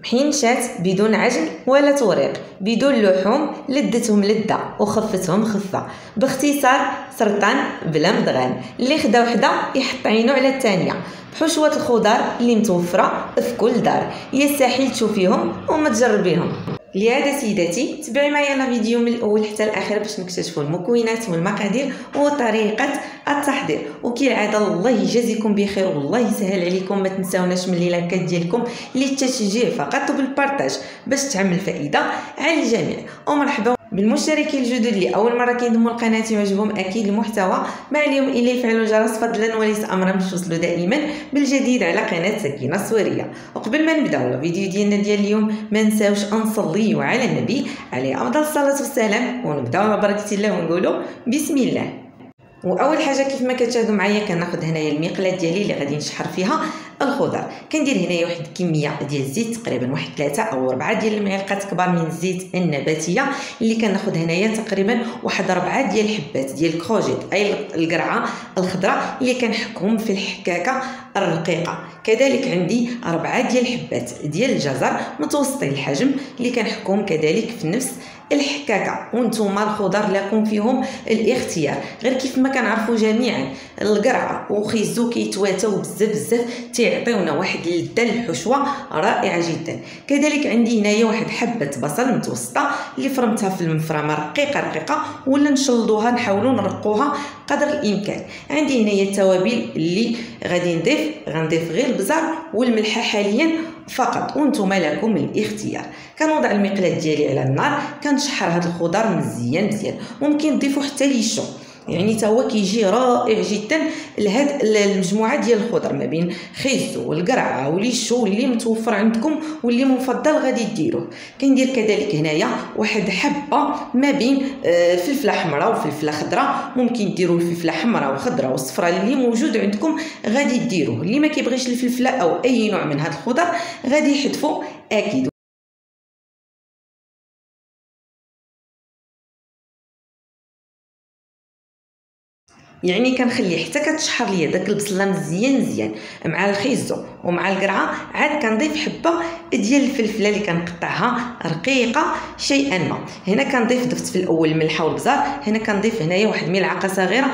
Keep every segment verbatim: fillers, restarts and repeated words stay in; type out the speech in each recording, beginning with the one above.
محينشات بدون عجن ولا توريق، بدون لحوم، لدتهم لذة وخفتهم خفة. باختصار سرطان بلا مدغان، اللي خدا وحده يحط عينو على الثانيه. بحشوة الخضار اللي متوفره في كل دار، يستحيل تشوفيهم وما تجربيهم. لهذا سيداتي تبعي معايا الفيديو من الاول حتى الاخر باش نكتشفوا المكونات والمقادير وطريقه التحضير. وكالعاده الله يجازيكم بخير والله يسهل عليكم. ما تنساوناش من اللايكات ديالكم للتشجيع فقط وبالبارطاج باش تعمل فائده على الجميع. ومرحبا بالمشتركين الجدد اللي اول مره كينضموا لقناه ويعجبهم اكيد المحتوى، ما عليهم الا يفعلوا الجرس فضلا وليس امرا باش توصلوا دائما بالجديد على قناه سكينه السوريه. وقبل ما نبداو الفيديو ديالنا ديال اليوم ما نساوش نصليوا على النبي عليه افضل الصلاه والسلام، ونبداو على بركه الله ونقولوا بسم الله. واول حاجه كيف ما كتشاهدوا معايا كناخذ هنايا المقله ديالي اللي غادي نشحر فيها الخضر. كندير هنايا واحد الكميه ديال الزيت تقريبا واحد ثلاثة او أربعة ديال المعالق كبار من الزيت النباتيه، اللي كناخذ هنايا تقريبا واحد أربعة ديال الحبات ديال الكروجيت اي القرعه الخضراء اللي كنحكهم في الحكاكه الرقيقه. كذلك عندي أربعة ديال الحبات ديال الجزر متوسطي الحجم اللي كنحكهم كذلك في نفس الحكاكه. وانتم الخضر لكم فيهم الاختيار، غير كيف ما كنعرفوا جميعا القرعه وخيزو كيتواتاو بزاف بزاف تيعطيونا واحد اللذه الحشوه رائعه جدا. كذلك عندي هنايا واحد حبه بصل متوسطه اللي فرمتها في المفرمه رقيقه رقيقه، ولا نشلضوها نحاولوا نرقوها قدر الامكان. عندي هنايا التوابل اللي غادي نضيف غنضيف غير البزار والملحه حاليا فقط، وانتم لكم الاختيار. كنوضع المقلاة ديالي على النار كنشحر هذا الخضر مزيان مزيان. ممكن تضيفوا حتى ليشو، يعني تا هو كيجي رائع جدا لهاد المجموعه ديال الخضر ما بين خيزو والقرعه وليشو اللي متوفر عندكم واللي مفضل غادي ديروه. كندير كذلك هنايا واحد حبه ما بين فلفله حمراء وفلفله خضراء، ممكن ديروا الفلفله حمراء وخضراء وصفراء اللي موجود عندكم غادي ديروه. اللي ما كيبغيش الفلفله او اي نوع من هاد الخضر غادي يحذفوا اكيد. يعني كنخلي حتى كتشحر ليا داك البصله مزيان مزيان مع الخيزو ومع القرعه، عاد كنضيف حبه ديال الفلفله اللي كنقطعها رقيقه شيئا ما. هنا كنضيف ضفت في الاول الملحه والبزار، هنا كنضيف هنايا واحد ملعقه صغيره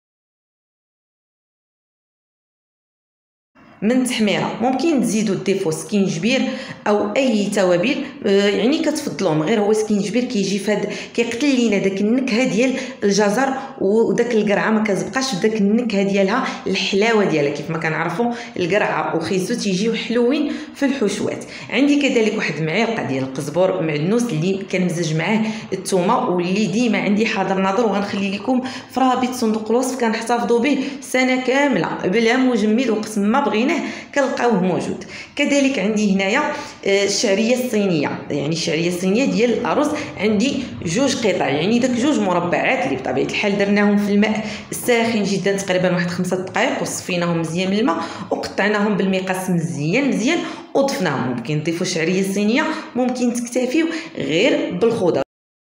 من التحميره. ممكن تزيدوا تضيفوا سكينجبير او اي توابل يعني كتفضلوهم، غير هو سكينجبير كيجي فهاد كيقتل لينا داك النكهه ديال الجزر وداك القرعه ما كتبقاش بداك النكهه ديالها الحلاوه ديالها. كيف ما كنعرفوا القرعه وخيزو تيجيو حلوين في الحشوات. عندي كذلك واحد المعلقه ديال القزبور معدنوس اللي كنمزج معاه الثومه واللي ديما عندي حاضر ناظر، وغنخلي لكم في رابط صندوق الوصف كنحتفظوا به سنه كامله بلا مجمد، وقت ما بغينا كنلقاوه موجود. كذلك عندي هنايا الشعريه الصينيه، يعني الشعريه الصينيه ديال الارز عندي جوج قطع، يعني داك جوج مربعات اللي بطبيعه الحال درناهم في الماء الساخن جدا تقريبا واحد خمسة دقائق، وصفيناهم مزيان من الماء وقطعناهم بالمقص مزيان مزيان وضفناهم. ممكن تضيفوا الشعريه الصينيه، ممكن تكتفيو غير بالخضر.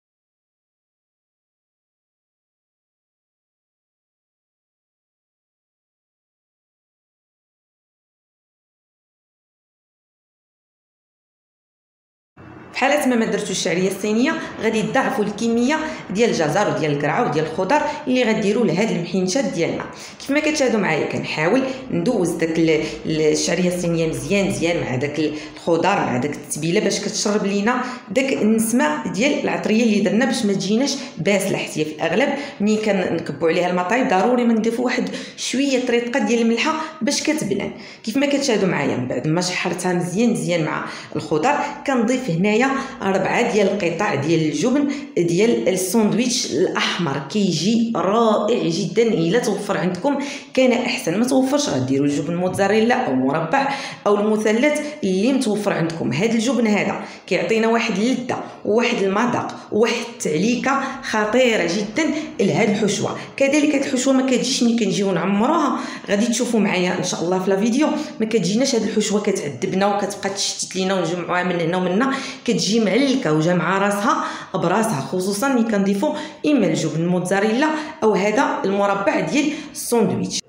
في حالة ما ما درتوش الشعريه الصينيه غادي تضاعفوا الكميه ديال الجزر وديال القرعه وديال الخضر اللي غديروا لهاد المحينشات ديالنا. كيف ما كتشاهدوا معايا كنحاول ندوز داك الشعريه الصينيه مزيان مزيان مع داك الخضر مع داك التتبيله باش كتشرب لينا داك النسمه ديال العطريه اللي درنا باش ما تجيناش باسله. حتى في الاغلب ملي كنكبوا عليها المطايب ضروري ما نضيفوا واحد شويه طريقه ديال الملحه باش كتبلان. كيف ما كتشاهدوا معايا من بعد ما شحرتها مزيان مزيان مع الخضر كنضيف هنايا أربعة ديال القطع ديال الجبن ديال الساندويتش الأحمر، كيجي رائع جدا. إلا توفر عندكم كان أحسن، ما توفرش غديروا الجبن موتزاريلا أو مربع أو المثلث اللي متوفر عندكم. هذا الجبن هذا كيعطينا واحد اللذة وواحد المذاق وواحد التعليكة خطيرة جدا لهاد الحشوة. كذلك هاد الحشوة ما كتجيش ملي كنجيو نعمروها، غادي تشوفوا معايا إن شاء الله في الفيديو، ما كتجيناش هاد الحشوة كتعذبنا وكتبقى تشتت لينا ونجمعوها من هنا ومن هنا، كتجي معلكه وجامعه راسها براسها، خصوصا ملي كنضيفوا اما الجبن الموتزاريلا او هذا المربع ديال الساندويتش.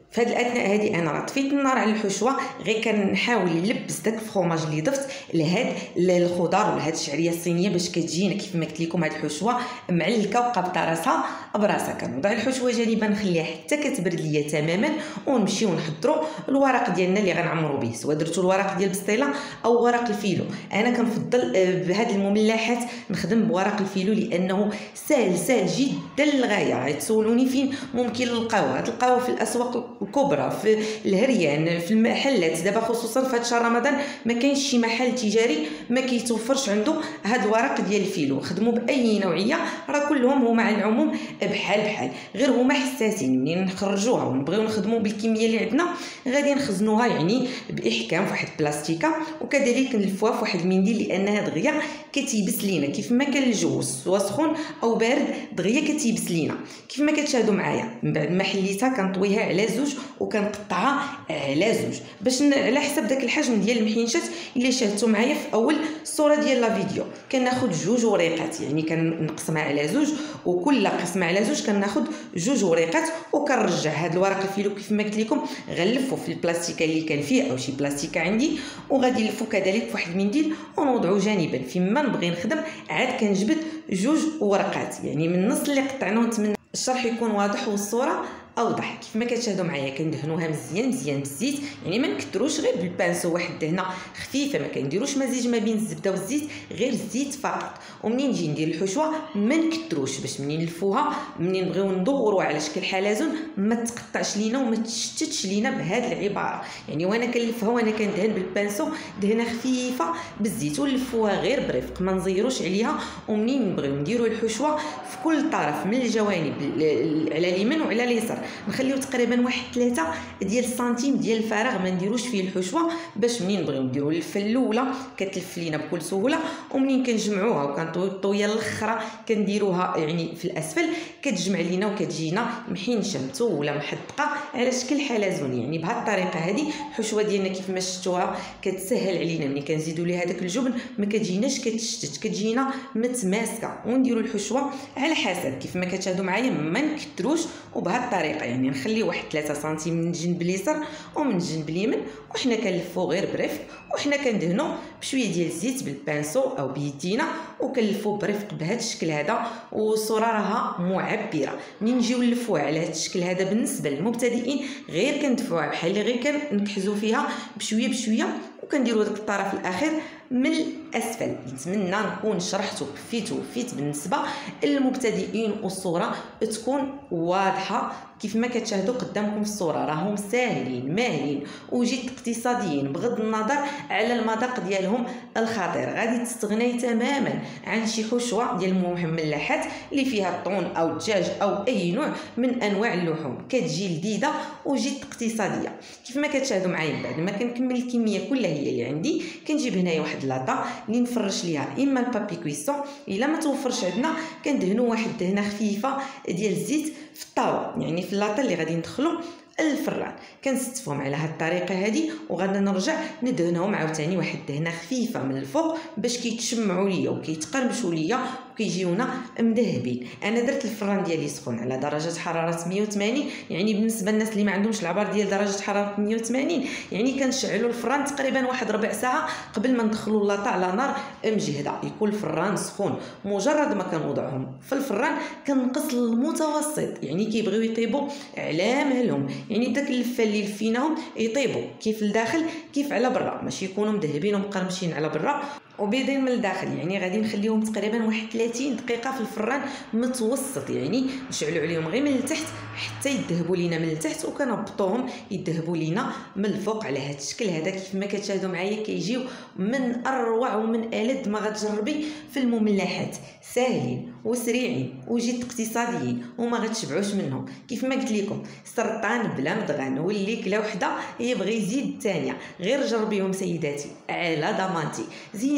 في هذه الاثناء هذه انا طفيت النار على الحشوه، غير كنحاول نلبس داك الفرomاج اللي ضفت لهاد الخضار ولا هاد الشعريه الصينيه باش كتجينا كيف ما قلت لكم هاد الحشوه معلكه وقابطه راسها براسها. كنوضع الحشوه جانبا نخليها حتى كتبرد ليا تماما ونمشيو نحضروا الورق ديالنا اللي غنعمروا به، سواء درتوا الورق ديال البسطيله او ورق الفيلو. انا كنفضل بهاد المملحات نخدم بورق الفيلو لانه سهل سهل جدا للغايه. غتسولوني فين ممكن نلقاوه؟ غتلقاوه في الاسواق الكبرى، في الهريان، في المحلات. دابا خصوصا في هذا شهر رمضان ما كاينش شي محل تجاري ما كيتوفرش عنده هاد الورق ديال الفيلو. خدموا باي نوعيه، راه كلهم هما على العموم بحال بحال، غير هما حساسين. منين نخرجوها ونبغيو نخدموا بالكميه اللي عندنا غادي نخزنوها يعني باحكام في واحد البلاستيكه، وكذلك نلفوها في واحد المنديل لانها دغيا كتيبس لينا كيف ما كان الجو سواء سخون او بارد دغيا كتيبس لينا. كيف ما كتشاهدوا معايا من بعد ما حليتها كنطويها على زوج وكنقطعها على زوج باش على حسب داك الحجم ديال المحينشات اللي شاهدتوا معايا في اول الصوره ديال لا فيديو. كناخذ جوج وريقات، يعني كنقسمها على زوج، وكل قسمه على زوج كناخذ جوج وريقات وكنرجع هذا الورق الفيلو كيف ما قلت لكم. غنلفو في البلاستيكه اللي كان فيه او شي بلاستيكه عندي، وغادي نلفو كذلك في واحد المنديل ونوضعو جانبا. فيما نبغي نخدم عاد كنجبد جوج ورقات يعني من النص اللي قطعناه. نتمنى الشرح يكون واضح والصوره اوضح. كيف ما كتشاهدوا معايا كندهنوها مزيان مزيان بالزيت، يعني ما نكثروش، غير بالبانسو واحد دهنه خفيفه، ما كنديروش مزيج ما بين الزبده والزيت، غير الزيت فقط. ومنين نجي ندير الحشوه ما نكثروش باش منين نلفوها منين نبغيو ندوروها على شكل حلزون ما تقطعش لينا وما تشتتش لينا بهذه العباره. يعني وانا كنلفها وانا كندهن بالبانسو دهنه خفيفه بالزيت، ونلفوها غير برفق ما نزيروش عليها. ومنين نبغيو نديروا الحشوه في كل طرف من الجوانب على اليمين وعلى اليسار نخليو تقريبا واحد ثلاثة ديال السنتيم ديال الفراغ ما نديروش فيه الحشوه، باش منين نبغيو نديروا اللفه الاولى كتلف لينا بكل سهوله، ومنين كنجمعوها وكنطويو الطويه الاخرى كنديروها يعني في الاسفل كتجمع لينا وكتجينا محينشه متوله محدقه على شكل حلزون. يعني بهذه الطريقه هذه الحشوه ديالنا كيف ما شفتوها كتسهل علينا. ملي كنزيدوا ليها داك الجبن ما كتجيناش كتشتت، كتجينا متماسكه. ونديروا الحشوه على حسب كيف ما كتشاهدوا معايا ما نكثروش، وبهذه الطريقه يعني نخلي واحد ثلاثة سنتيم من الجنب اليسار ومن الجنب اليمين، وحنا كنلفو غير برفق، وحنا كندهنو بشويه ديال الزيت بالبانسو او بيدينا وكنلفو برفق بهذا الشكل هذا. والصوره راها معبره. منين نجيو نلفوها على هذا الشكل هذا بالنسبه للمبتدئين غير كندفعوها بحال اللي غير كنكحزوا فيها بشويه بشويه، وكنديروا داك الطرف الاخير من الاسفل. نتمنى نكون شرحت وكفيت وفيت بالنسبه للمبتدئين والصوره تكون واضحه. كيف ما كتشاهدوا قدامكم في الصوره راهم ساهلين ماهلين وجد اقتصاديين بغض النظر على المذاق ديالهم الخطير. غادي تستغني تماما عن شي حشوه ديال المملحات اللي فيها الطون او الدجاج او اي نوع من انواع اللحوم، كتجي لذيذه وجد اقتصاديه. كيف ما كتشاهدوا معايا بعد ما كنكمل الكميه كلها هي اللي عندي كنجيب هنايا واحد لاطا اللي نفرش ليها اما البابي كويسون، الا ما توفرش عندنا كندهنوا واحد دهنه خفيفه ديال الزيت في الطاوه، يعني في اللاطه اللي غادي ندخلو الفران. كنستفهم على هذه الطريقه هذه، وغادا نرجع ندهنهم عاوتاني واحد دهنه خفيفه من الفوق باش كيتشمعوا ليا وكيتقرمشوا ليا وكيجيونا مذهبين. انا درت الفران ديالي سخون على درجه حراره مية وثمانين، يعني بالنسبه للناس اللي ما عندهمش العبار ديال درجه حراره مية وثمانين يعني كنشعلوا الفران تقريبا واحد ربع ساعه قبل ما ندخلوا اللاطا على نار مجهده، يكون الفران سخون. مجرد ما كنوضعهم في الفران كنقص المتوسط، يعني كيبغيو يطيبوا على مهلهم، يعني داك اللفه اللي لفيناهم يطيبوا كيف لداخل كيف على برا، ماشي يكونوا مذهبين ومقرمشين على برا وبيضين من الداخل. يعني غادي نخليهم تقريبا واحد ثلاثين دقيقه في الفران متوسط، يعني نشعلوا عليهم غير من التحت حتى يذهبوا لينا من التحت، وكنهبطوهم يذهبوا لينا من الفوق على هذا الشكل هذا. كيف ما كتشاهدوا معايا كيجيو من اروع ومن الذ ما غتجربي في المملحات، ساهلين وسريعين وجد اقتصاديين وما غتشبعوش منهم. كيف ما قلت لكم سرطان بلا مدغان، واللي كلا وحده يبغي يزيد الثانيه. غير جربيهم سيداتي على ضمانتي. زينت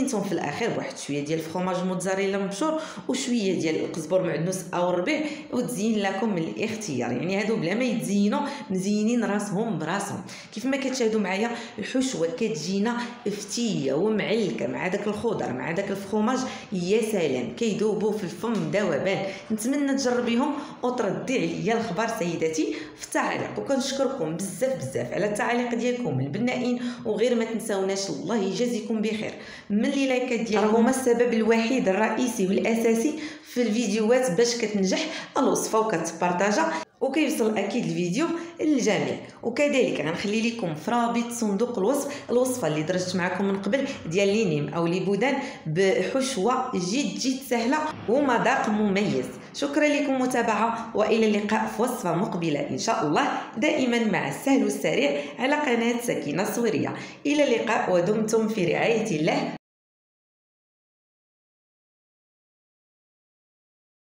زينتهم في الاخير بواحد شويه ديال الفرomاج موتزاريلا مبشور وشويه ديال القزبر معدنوس او الربيع، وتزين لكم من الاختيار. يعني هادو بلا ما يتزينوا مزينين راسهم براسهم. كيف ما كتشاهدوا معايا الحشوه كتجينا فتيه ومعلكه مع داك الخضر مع داك الفرomاج، يا سلام كيذوبوا في الفم ذوبان. نتمنى تجربيهم وتردي عليا الخبر سيداتي في التعاليق، وكنشكركم بزاف بزاف على التعاليق ديالكم البنائين. وغير ما تنساوناش الله يجازيكم بخير من لي لايكات ديالكم هما السبب الوحيد الرئيسي والاساسي في الفيديوهات باش كتنجح الوصفه وكتبارطاجا وكيوصل اكيد الفيديو للجميع. وكذلك غنخلي لكم في رابط صندوق الوصف الوصفه اللي درجت معكم من قبل ديال لينيم او لي بودان بحشوه جد جد سهله ومذاق مميز. شكرا لكم متابعه، والى اللقاء في وصفه مقبله ان شاء الله، دائما مع السهل والسريع على قناه سكينه الصويريه. الى اللقاء ودمتم في رعايه الله.